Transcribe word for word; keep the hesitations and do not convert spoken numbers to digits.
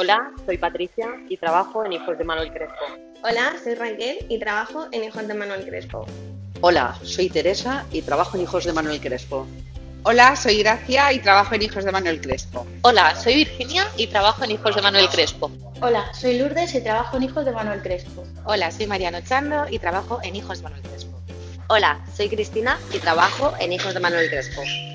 Hola, soy Patricia y trabajo en Hijos de Manuel Crespo. Hola, soy Raquel y trabajo en Hijos de Manuel Crespo. Hola, soy Teresa y trabajo en Hijos de Manuel Crespo. Hola, soy Gracia y trabajo en Hijos de Manuel Crespo. Hola, soy Virginia y trabajo en Hijos de Manuel Crespo. Hola, soy Lourdes y trabajo en Hijos de Manuel Crespo. Hola, soy Mariano Chando y trabajo en Hijos de Manuel Crespo. Hola, soy Cristina y trabajo en Hijos de Manuel Crespo.